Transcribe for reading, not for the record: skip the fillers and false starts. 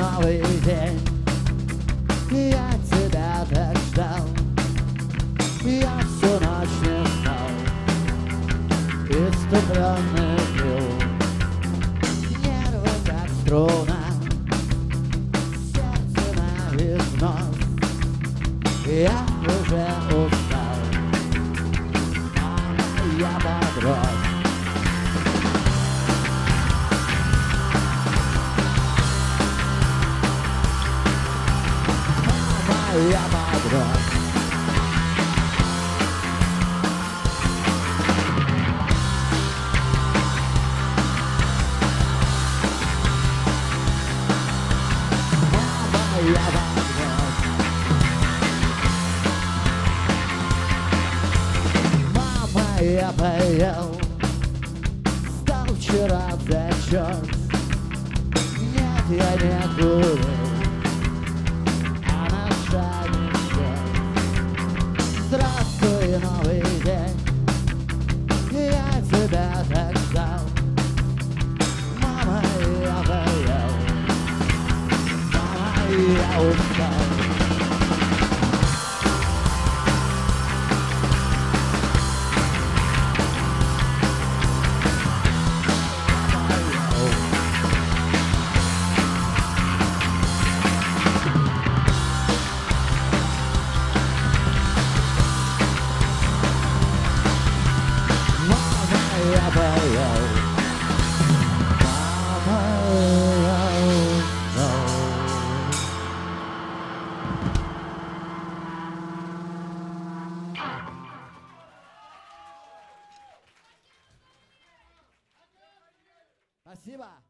новый день. Я тебя так ждал, я всю ночь не спал, иступленный пил. Нервы как струна, сердце на износ. Я уже устал, мама, я подрос. Мама, я подрос. Мама, я подрос. Мама, я поел, стал вчера зачет. Нет, я не курил, а на шаге счет. Здравствуй, новый день, я тебя так ждал. Мама, я поел, мама, я устал. Я поел, мама, я устал. Спасибо.